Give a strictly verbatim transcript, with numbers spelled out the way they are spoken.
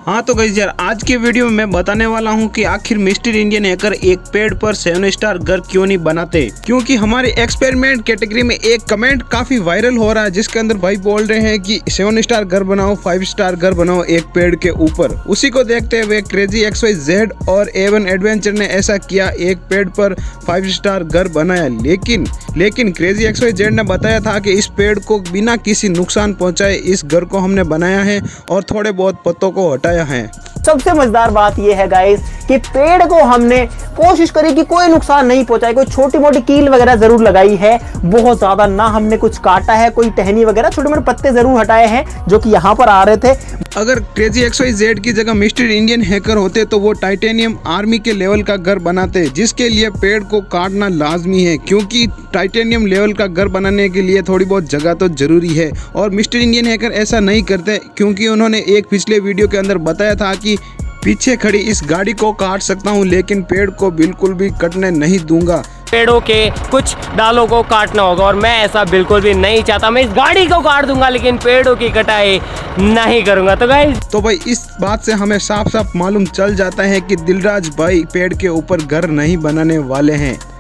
हाँ तो गाइस यार, आज के वीडियो में मैं बताने वाला हूँ कि आखिर मिस्टर इंडियन हैकर एक पेड़ पर सेवन स्टार घर क्यों नहीं बनाते। क्योंकि हमारे एक्सपेरिमेंट कैटेगरी में एक कमेंट काफी वायरल हो रहा है, जिसके अंदर भाई बोल रहे हैं कि सेवन स्टार घर बनाओ, फाइव स्टार घर बनाओ एक पेड़ के ऊपर। उसी को देखते हुए क्रेजी एक्स वाई जेड और एवन एडवेंचर ने ऐसा किया, एक पेड़ पर फाइव स्टार घर बनाया। लेकिन लेकिन क्रेजी एक्स वाई जेड ने बताया था कि इस पेड़ को बिना किसी नुकसान पहुंचाए इस घर को हमने बनाया है और थोड़े बहुत पत्तों को हटाया है। सबसे मजेदार बात यह है गाइस कि पेड़ को हमने कोशिश करी कि कोई नुकसान नहीं पहुंचाए, कोई छोटी मोटी कील वगैरह जरूर लगाई है, बहुत ज्यादा ना हमने कुछ काटा है, कोई टहनी वगैरह छोटे मोटे पत्ते जरूर हटाए हैं जो कि यहाँ पर आ रहे थे। अगर क्रेजी एक्स वाई जेड की जगह मिस्टर इंडियन हैकर होते तो वो टाइटेनियम आर्मी के लेवल का घर बनाते, जिसके लिए पेड़ को काटना लाजमी है, क्योंकि टाइटेनियम लेवल का घर बनाने के लिए थोड़ी बहुत जगह तो जरूरी है। और मिस्टर इंडियन हैकर ऐसा नहीं करते, क्योंकि उन्होंने एक पिछले वीडियो के अंदर बताया था कि पीछे खड़ी इस गाड़ी को काट सकता हूं, लेकिन पेड़ को बिल्कुल भी कटने नहीं दूंगा। पेड़ों के कुछ डालों को काटना होगा और मैं ऐसा बिल्कुल भी नहीं चाहता। मैं इस गाड़ी को काट दूंगा लेकिन पेड़ों की कटाई नहीं करूंगा। तो गाइस तो भाई इस बात से हमें साफ साफ मालूम चल जाता है कि दिलराज भाई पेड़ के ऊपर घर नहीं बनाने वाले हैं।